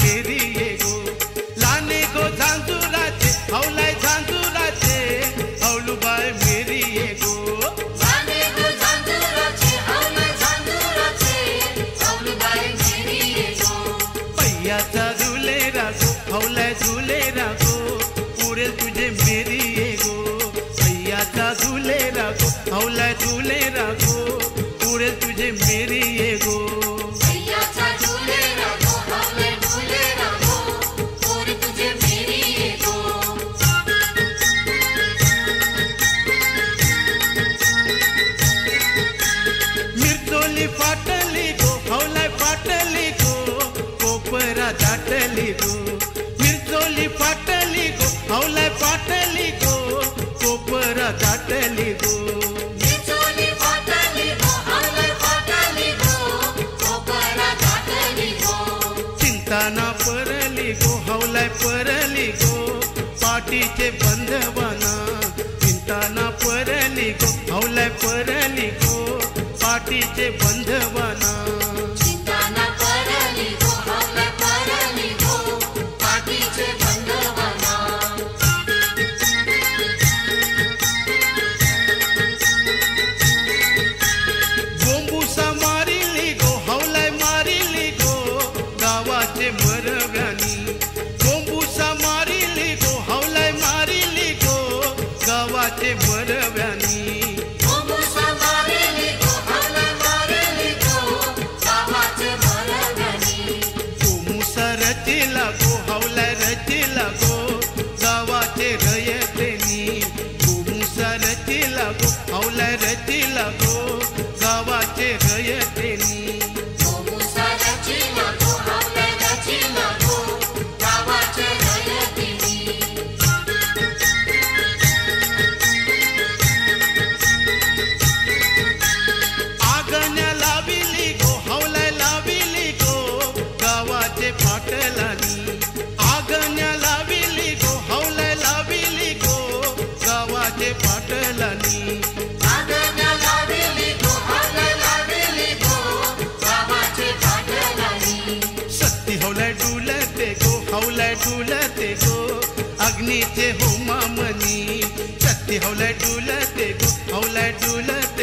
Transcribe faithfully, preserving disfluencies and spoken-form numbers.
मेरी ये गो लाने गो झांझुराचे हौलाय झांझुराचे हौलूबाई मेरी ये गो लाने गो झांझुराचे हौलाय झांझुराचे हौलूबाई मेरी ये गो पैयाचा झुले रागो हौलाय झुले रागो उरेल तुझे मेरी ये गो पैयाचा झुले रागो हौलाय झुले रागो उरेल तुझे मेरी ये गो पैयाचा झुले रागो हौलाय झुले रागो उरेल तुझे मेरी ये गो मिरचोली फाटली गो हौलाय फाटली गो कोपरा दाटली गो मिरचोली फाटली गो हौलाय फाटली गो कोपरा दाटली गो मिरचोली फाटली गो हौलाय फाटली गो कोपरा दाटली गो चिंता ना परली गो हौलाय परली गो पाटीचे बंधवाना चिंता ना परली गो हौलाय परली गो पाटीचे बंधवाना चिंता ना परली गो हौलाय परली गो पाटीचे बंधवाना गोंबुसा मारिली गो हौलाय मारिली गो गावाचे मरव्यानी गोंबुसा मारिली गो हौलाय मारिली गो गावाचे मरव्यानी गोंबुसा मारिली गो हौलाय मारिली गो गावाचे मरव्यानी गोमुसा रचिला गो हौलाय रचिला गो गावाचे रयतेनी गोमुसा रचिला गो हौलाय रचिला गो गावाचे रयतेनी गोंबुसा रचिला गो हौलाय रचिला गो गावाचे रयतेनी आगण्या लाविली गो हौलाय लाविली गो गावाचे पाटलानी आगण्या लाविली गो हौलाय लाविली गो गावाचे पाटलानी आगण्या लाविली गो हौलाय लाविली गो गावाचे पाटलानी सत्ती हौलाय डुलते गो हौलाय डुलते गो अग्नीचे होमा मनी सत्ती हौलाय डुलते गो हौलाय डुलते